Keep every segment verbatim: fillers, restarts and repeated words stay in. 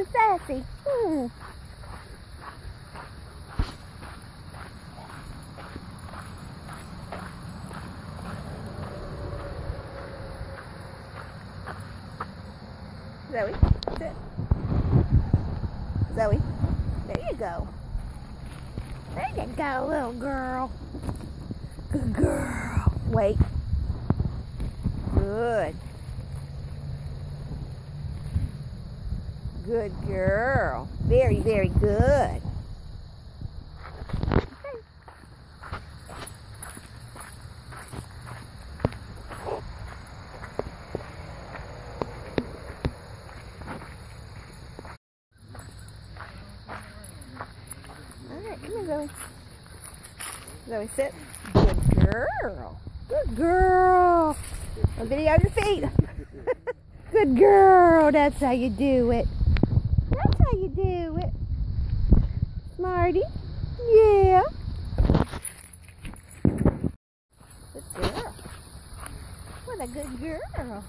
feeling sassy. Hmm. Zoe, sit. Zoe, there you go. There you go, little girl. Good girl. Wait. Good. Good girl. Very, very good. Alright, come here, Zoe. Zoe, sit. Good girl. Good girl. A video of your feet. Good girl. That's how you do it. That's how you do it. Smarty. Yeah. Good girl. What a good girl.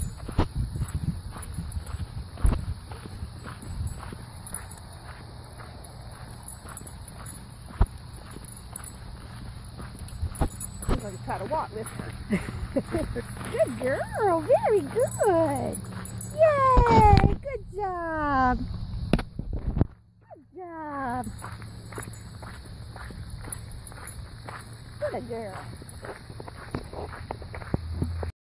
I'm going to try to walk this. Good girl. Very good. Yay. Good job. Good job. What a girl.